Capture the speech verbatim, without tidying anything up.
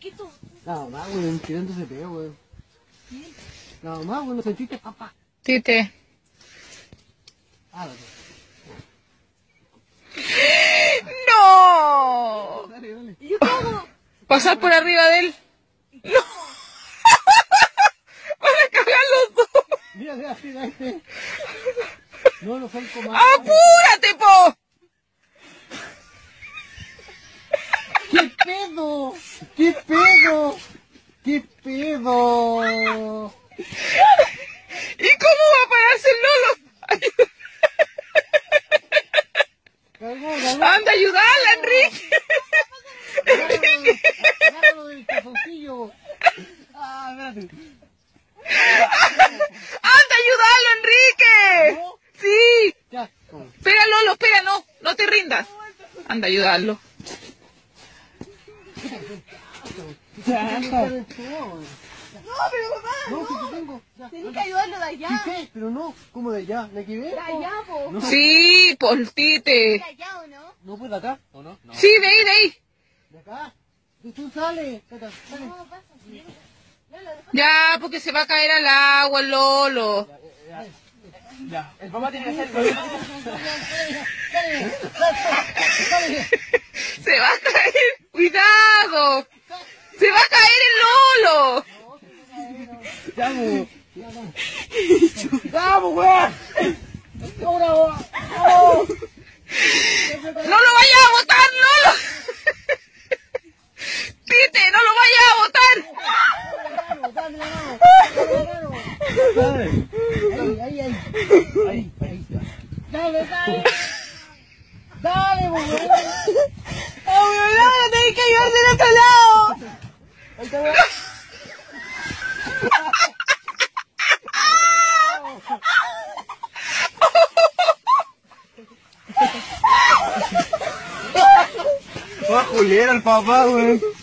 chiquito. La mamá, weón, tirándose peo, weón. La mamá, weón, ¿lo sentiste, papá? Tite. Ah, dale. ¡No! Dale, dale. ¿Y yo qué hago? Pasar por arriba de él. ¡No! Van a cagar los dos. Mira, mira, mira este. No, no son como... ¡Apúrate, po! ¿Qué pedo? ¿Qué pedo? ¿Qué pedo? ¿Y cómo va a pararse el Lolo? Cagó, cagó. ¡Anda, ayudala, Enrique! Agárralo, agárralo del calzoncillo. Ah, espérate. ¡Anda, ayudalo, Enrique! ¿No? ¡Sí! Ya. Espera, Lolo, espera, no, no te rindas. Anda, ayudarlo. Ya, No, pero mamá, no, no. si te tengo. Ya, Tenés anda. que ayudarlo de allá. Sí sé, pero no, como de allá, ¿me equivoqué? De allá, po. No. Sí, por Tite. ¿De allá o no? ¿No puedo de acá? ¿O no? No. Sí, de ahí, de ahí. ¿De acá? ¿Y tú sales? Tata, sale. No, pasa. Sí. Lolo, después- Ya, porque se va a caer al agua el Lolo. Ya, ya. El papá tiene que hacerlo. Se va a caer. ¡Cuidado! ¡Se va a caer el Lolo! ¡Vamos! ¡Vamos, weón! ¡Ahora, weón! ¡Vamos! ¡No lo vayas a botar, Lolo! ¡Tite, no lo vayas a botar! ¡Dale la mano! ¡Dale! ¡Ahí, ahí, ahí! ¡Ahí, ahí! ¡Dale, dale! ¡Dale, weón! ¡Oh, mi hermano, tenés que ayudarse del otro lado! ¡Ahí está, weón! Va a Julián al papá, weón.